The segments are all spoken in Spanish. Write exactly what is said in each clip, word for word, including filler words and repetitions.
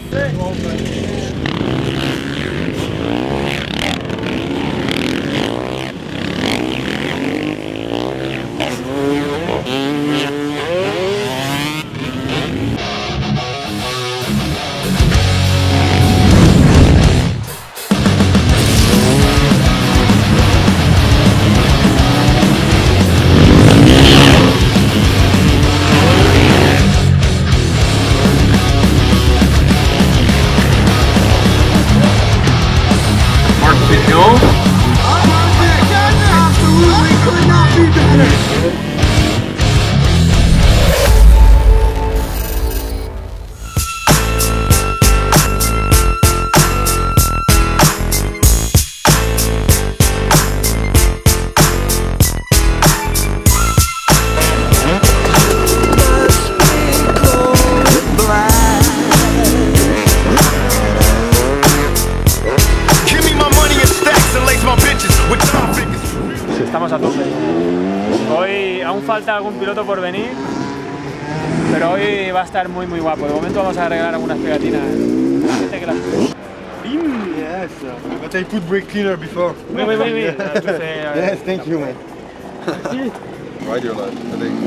Estamos a tope. Hoy aún falta algún piloto por venir, pero hoy va a estar muy muy guapo. De momento vamos a arreglar algunas pegatinas. Que las... Yes, but I put brake cleaner before. Wait, wait, wait, wait. Yes, thank you, man. Ride your life, I think.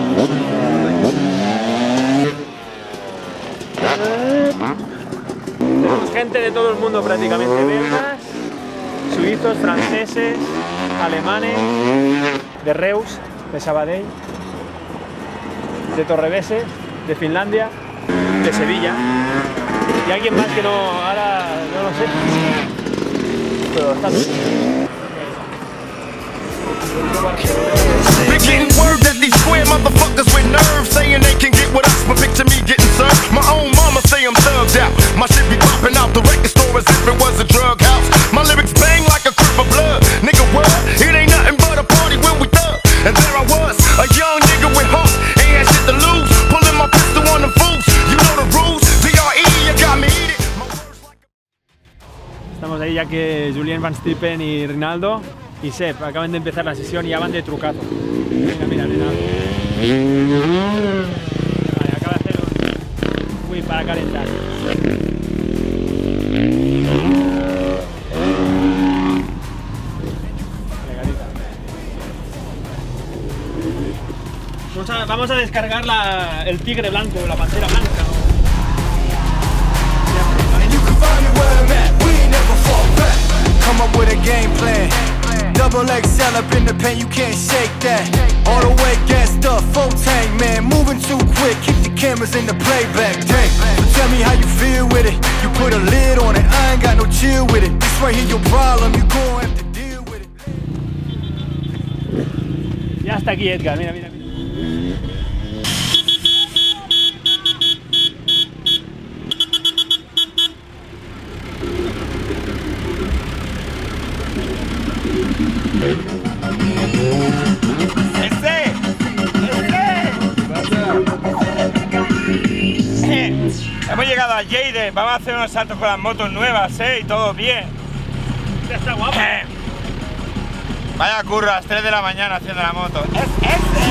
Tenemos gente de todo el mundo prácticamente, belgas, suizos, franceses, alemanes, de Reus, de Sabadell, de Torrebese, de Finlandia, de Sevilla y alguien más que no, ahora no lo sé, pero está bien. Been getting word that these square motherfuckers with nerves saying they can get with us, but picture me getting served. My own mama say I'm thugged out. My shit be popping out the record store as if it was a drug house. My lyrics bang like a crip of blood. Nigga, what? It ain't nothing but a party when we thug. And there I was, a young nigga with heart, ain't had shit to lose. Pulling my pistol on the fools. You know the rules. D R E, you got me eating. Estamos ahí ya que Julien Van Stippen y Rinaldo y Sepp acaban de empezar la sesión y ya van de trucazo. Venga, mira, Rinaldo. Vale, acaba de hacer un whip para calentar. Vamos a, vamos a descargar la, el tigre blanco, la pantera blanca. Come up with a game plan. Double X L up in the pen, you can't shake that. All the way gassed up, full tank, man. Moving too quick, keep the cameras in the playback. Dang, so tell me how you feel with it. You put a lid on it, I ain't got no chill with it. This right here your problem, you gon' have to deal with it. Ya está aquí Edgar, mira, mira, mira. ¡Ese! ¡Ese! Hemos llegado a Lleides, vamos a hacer unos saltos con las motos nuevas, ¿eh? Y todo bien. Ya está guapo. Vaya curro a las tres de la mañana haciendo la moto. ¡Es ese!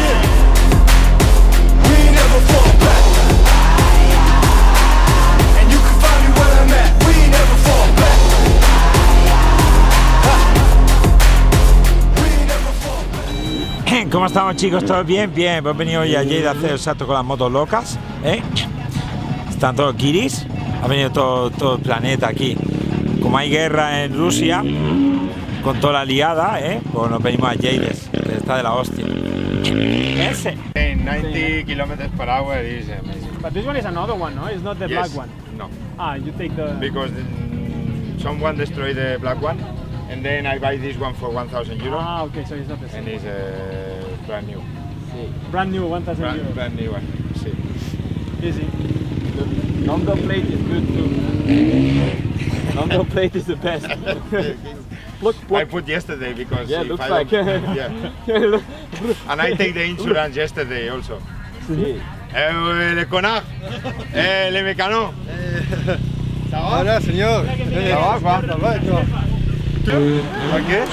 ¿Cómo estamos, chicos? ¿Todo bien? Bien, hemos venido hoy a Lleides a hacer el salto con las motos locas, ¿eh? Están todos kiris, ha venido todo, todo el planeta aquí. Como hay guerra en Rusia, con toda la liada, ¿eh? Pues nos venimos a Lleides, que está de la hostia. Ese. ninety kilometers per hour is amazing. But this one is another one, no? It's not the Yes. black one. No, Ah, you take the... because mm, someone destroyed the black one, and then I buy this one for one thousand euros, Ah, okay, so it's not the and same. it's uh, brand new. Brand new, one thousand Brand, euros. brand new one. See. Easy. The number plate is good too. Number plate is the best. Look, I put yesterday because Yeah, if looks I like. don't- yeah. And I take the insurance yesterday also. Sí. Eh, le connard, eh, le mécano. Ça va? Voilà, señor. Ça va quoi? Ça va et toi? Ok.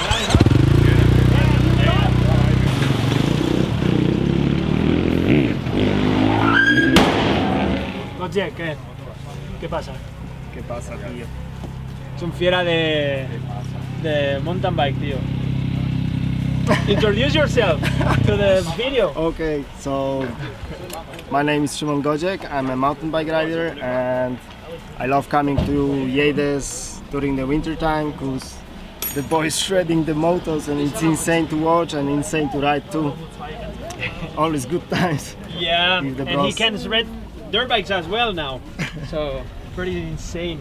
Oye, ¿qué? ¿Qué pasa? ¿Qué pasa, tío? Es un fiera de, de mountain bike, tío. Introduce yourself to the video. Okay, so my name is Szymon Gojek. I'm a mountain bike rider and I love coming to Lleides during the winter time because the boys shredding the motos and it's insane to watch and insane to ride too. Always good times. Yeah, With the and he bros. can shred dirt bikes as well now. So, pretty insane.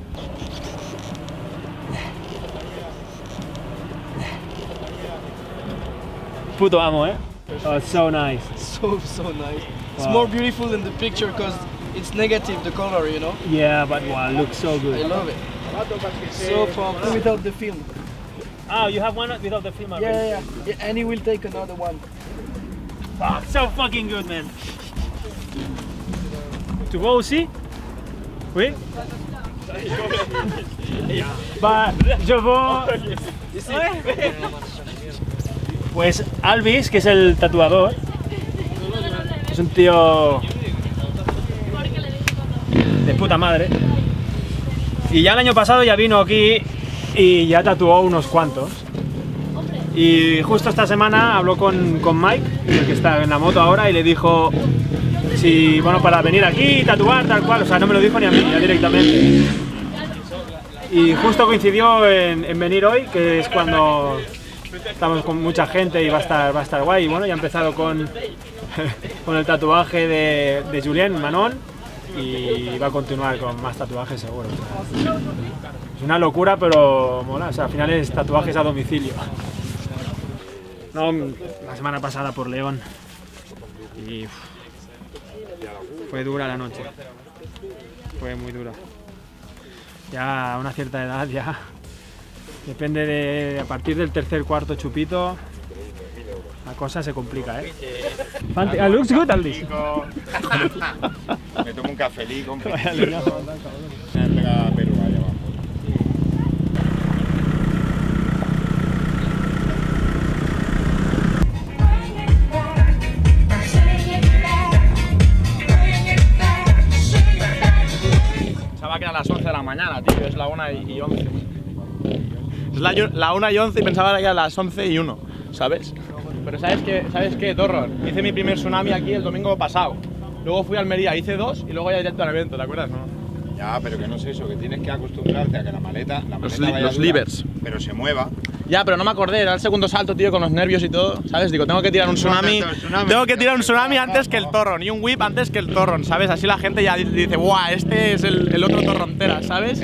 Puto amo, eh? Oh, it's so nice. So, so nice. It's Wow. more beautiful in the picture because it's negative, the color, you know? Yeah, but wow, looks so I good. love it. So pumped. Without the film. Ah, you have one without the film already? Yeah, yeah, yeah. Yeah, and he will take another one. Wow, so fucking good, man. To go aussi? Oui? Bah, je veux... Pues Alvis, que es el tatuador, es un tío de puta madre. Y ya el año pasado ya vino aquí y ya tatuó unos cuantos. Y justo esta semana habló con, con Mike, el que está en la moto ahora, y le dijo si, bueno, para venir aquí y tatuar tal cual, o sea, no me lo dijo ni a mí, ya directamente. Y justo coincidió en, en venir hoy, que es cuando estamos con mucha gente y va a estar, va a estar guay. Y bueno, ya ha empezado con, con el tatuaje de, de Julien Manon y va a continuar con más tatuajes seguro. O sea, es una locura, pero mola, o sea, al final es tatuajes a domicilio. No, la semana pasada por León y uf, fue dura la noche, fue muy dura. Ya a una cierta edad ya depende de, a partir del tercer cuarto chupito la cosa se complica, ¿eh? Fante, looks good, Alvis. Me tomo un cafelico, un Vaya leñazo, Me pega a Perú ahí abajo. Pensaba que era las once de la mañana, tío, es la una y once. Es la, la una y once y pensaba que era las once y uno, ¿sabes? Pero ¿sabes qué, ¿sabes qué, Torro? Hice mi primer tsunami aquí el domingo pasado. Luego fui a Almería, hice dos y luego ya directo al evento, ¿te acuerdas? No. Ya, pero que no es eso, que tienes que acostumbrarte a que la maleta, la Los maleta li- vaya los dura, levers. pero se mueva. Ya, pero no me acordé, era el segundo salto, tío, con los nervios y todo, ¿sabes? Digo, tengo que tirar un tsunami, tengo que tirar un tsunami antes que el torrón y un whip antes que el torrón, ¿sabes? Así la gente ya dice, ¡buah! Este es el, el otro torrontera, ¿sabes?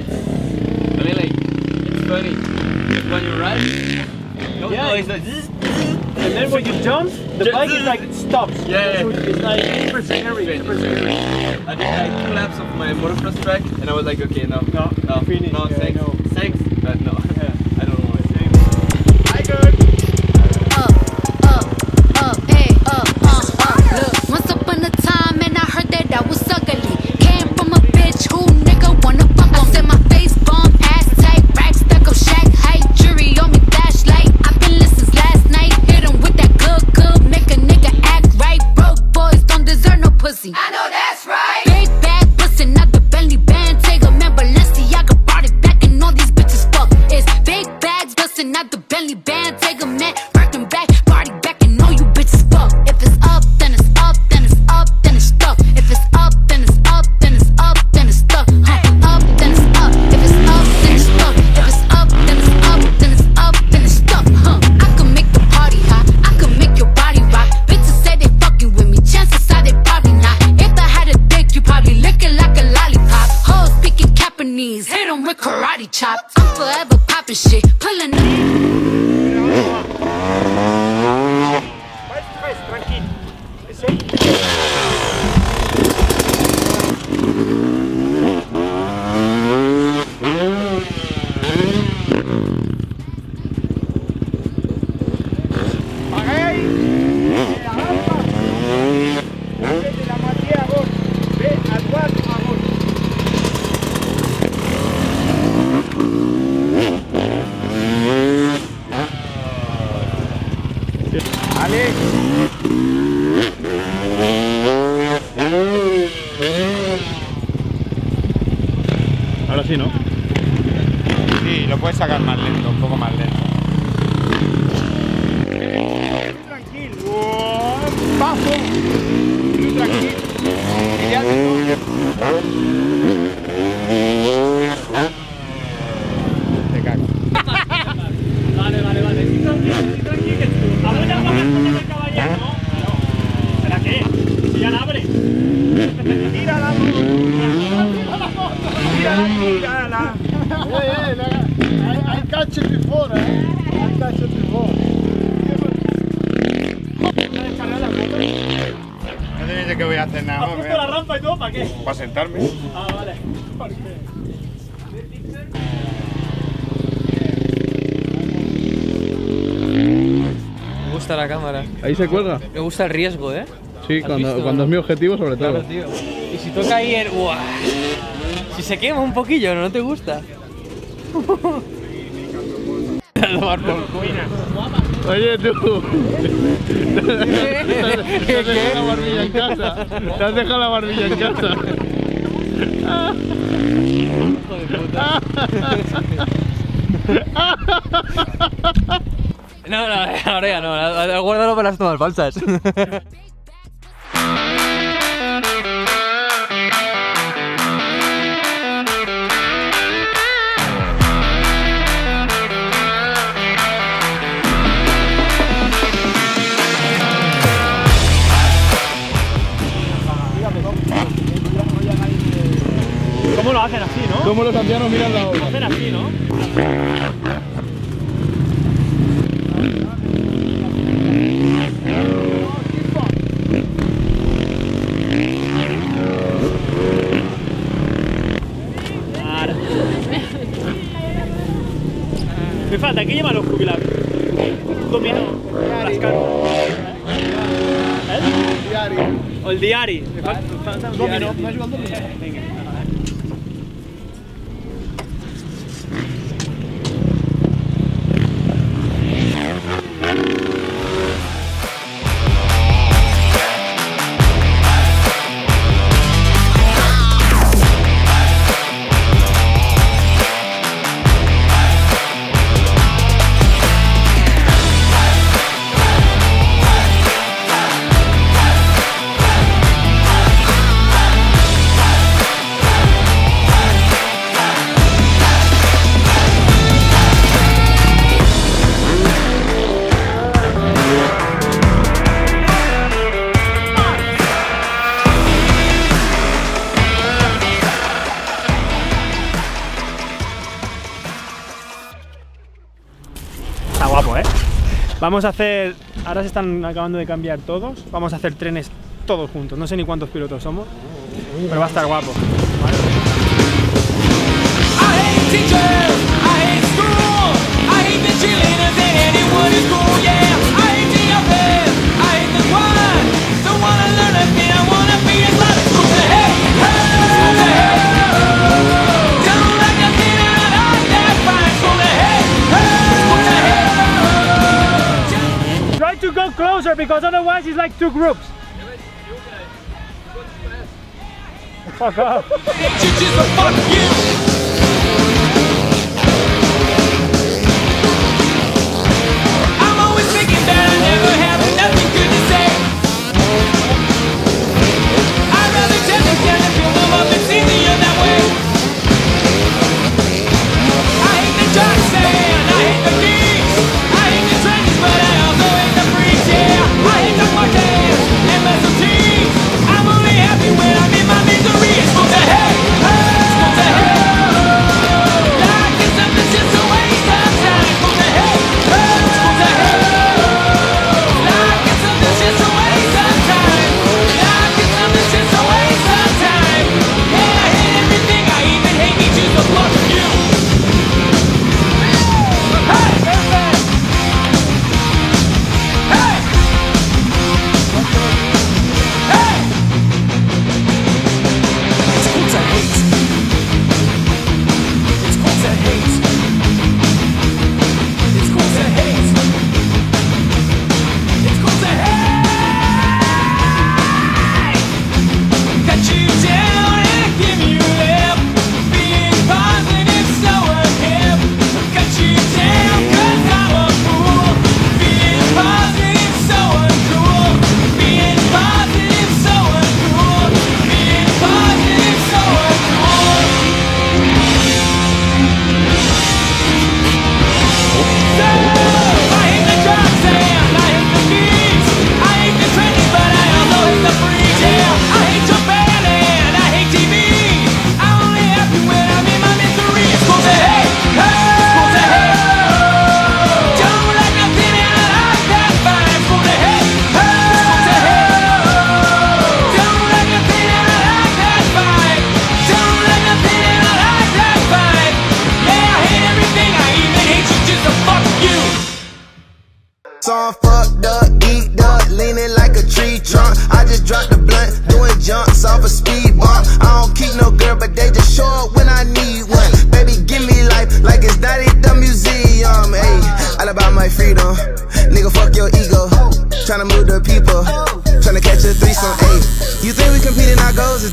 I mean, like, it's funny. When you ride, no, Yeah. no, it's like, And then when you jump, the bike is like, it stops. Yeah, yeah. It's like super scary, super scary. I did like two laps of my motocross track, and I was like, okay, no, No, no, finish, no, yeah, thanks, no. thanks, but no, Yeah. I don't know. ¡Ay, good! up, up, up, hey, up, uh, up. Look, once upon a time, and I heard that I was ugly. Came from a bitch who nigga wanna fuck on me. I said my face bomb, ass tight, rack stuck up, shack height, jury on me, flashlight. I've been listening since last night. Hit him with that good, good, make a nigga act right. Broke boys don't deserve no pussy. I know that's right. Big bag, bustin' out the Bentley band, take a man, Balenciaga brought it back, and all these bitches fuck. It's big bags, bustin' out the Bentley band, take a man, working back, party back, and all you bitches fuck. If it's up, then it's up, then it's up, then it's stuck. If it's up, then it's up, then it's up, then it's stuck. Huh. Up, then it's up. If it's up, then it's stuck. If it's up, then it's up, then it's up, then it's stuck. Huh. I can make the party hot. I can make your body rock. Bitches say they fucking with me. Chances are they probably not. If I had a dick, you probably lick it like a lollipop. Hoes speaking Japanese, hit 'em with karate chops. I'm forever popping shit, pulling up. Tranquilo. Ahora sí, ¿no? Sí, lo puedes sacar más lento, un poco más lento. Tranquilo. Paso. Tranquilo. Y ya te cago. Vale, vale, vale. Sí, tranquilo, sí, tranquilo. Que tú. ¿Abre las vacas con el caballero? No. No. ¿Será qué? Si ya la abre. Tírala, tírala, tírala. Hey, hey, I, I catch it before, eh? I catch it before. No te dice que voy a hacer nada ¿Has más. puesto la rampa y todo? ¿Para qué? Para sentarme. Ah, vale. ¿Por qué? Me gusta la cámara. Ahí se cuelga. Me gusta el riesgo, ¿eh? Sí, cuando, cuando es mi objetivo sobre todo. Claro, tío. Y si toca ahí el... ¡Uah! Si se quema un poquillo, ¿no te gusta? Oye, tú. ¿Te has dejado la barbilla en casa? ¿Te has dejado la barbilla en casa? Hijo de puta. No, no, ahora ya no. Guárdalo para las tomas falsas. ¿Cómo lo hacen así, no? ¿Cómo los ancianos miran la obra? Lo hacen así, ¿no? Me falta, ¿qué llevan los jubilados? Domino, las cartas. ¿Eh? Diario. O el diari. Me falta, me falta un domino. ¿No has jugado domino? Venga. Está guapo, ¿eh? Vamos a hacer... Ahora se están acabando de cambiar todos. Vamos a hacer trenes todos juntos. No sé ni cuántos pilotos somos, pero va a estar guapo. ¿Vale? Try to go closer because otherwise it's like two groups. Fuck off. I'm always thinking that I never have nothing good to say. I'd rather tell them, tell them, fill them up, it's easier that way. I hate the dark sand, I hate the geeks, I hate the trenches, but I also hate the freaks, yeah. I hate the fuckheads and messes. I'm only happy when I'm in my misery. It's good to hate, it's good to hate.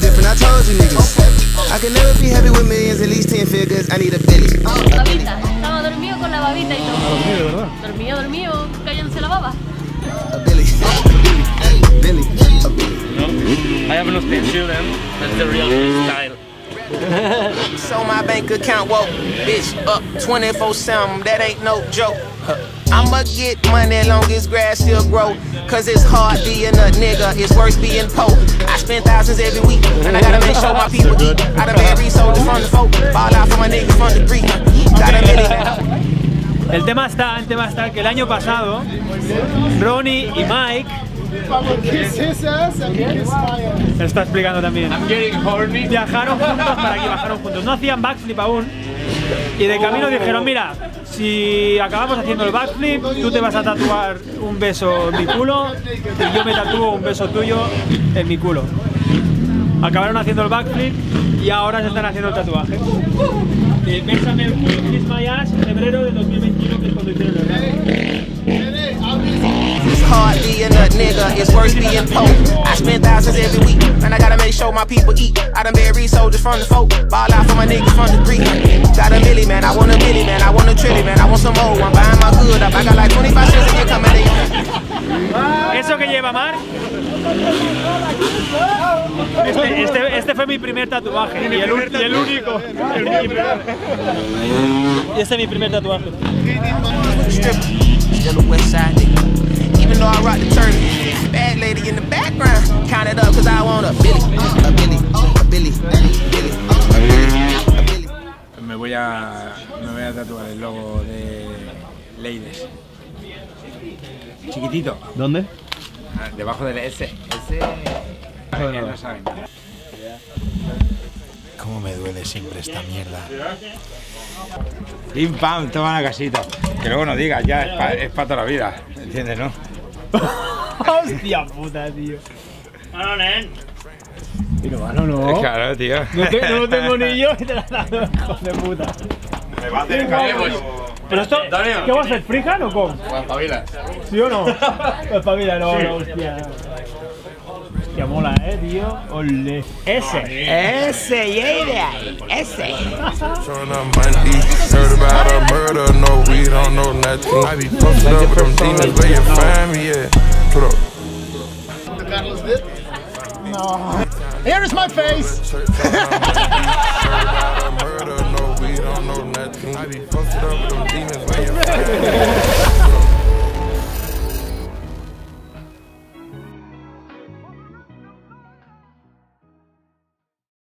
different, I told you niggas. I can never be happy with millions, at least ten figures. I need a Billy. Babita, estaba dormido con la babita y todo. Dormido, ¿verdad? Dormido, dormido, cayéndose la baba. A Billy. Billy. A Billy. No, I have no statue then. That's the real style. So my bank account, whoa, bitch, up twenty-four seven, that ain't no joke. I'ma get money long as grass still grow. Cause it's hard being a nigga, it's worse being poor. I spend thousands every week, and I gotta make sure my people eat. I done been resold from the folk, ball out for my niggas from the Greek. Got a million. El tema está, el tema está que el año pasado Ronnie y Mike se está explicando también. Viajaron juntos para aquí, bajaron juntos. No hacían backflip aún. Y de camino dijeron, mira, si acabamos haciendo el backflip, tú te vas a tatuar un beso en mi culo y yo me tatúo un beso tuyo en mi culo. Acabaron haciendo el backflip y ahora se están haciendo el tatuaje. De Bésame el culo, Kiss My Ass, en febrero de dos mil veintiuno, que es cuando hicieron el backflip. It's hard being a nigga, it's worse being poor. I spend thousands every week, and I gotta make sure my people eat. I done buried soldiers from the folk, ball out for my niggas from the Greek. Got a milli, man, I want a milli, man, I want a trilly, man, I want some more. I'm buying my good up, I got like twenty-five cents a year coming in. ¿Eso que lleva Mar? Este, este, este fue mi primer tatuaje y el, y el único. Y este es mi primer tatuaje. Still a west side nigga. Even though I rock the turn, bad lady in the background. Count it up cause I want a Billy, a Billy, a Billy, a Billy. Me voy a, me voy a tatuar el logo de Lleides. Chiquitito. ¿Dónde? Ah, debajo del S. S. Ya no saben. Cómo me duele siempre esta mierda. Pim pam, toma la casita. Que luego no digas, ya es para pa toda la vida. ¿Entiendes, no? Hostia puta, tío. No, no, nen. Pero mano, no. Claro, tío. No, te, no lo tengo ni yo y te la has dado, hijo de puta. Me va a hacer caer. Pero esto, ¿qué vas a hacer? ¿Freehand o con? O espabila. ¿Sí o no? Espabila, no, no, hostia. Hostia, mola, eh, tío. Ole. Ese. Ese, yeah, ese. Heard about a murder, no, we don't know nothing. I be posted up with them demons, where you find me at? Put up. Carlos did? No. Here is my face. Murder, no, we don't know nothing. I be posted up with them demons, where you find me at?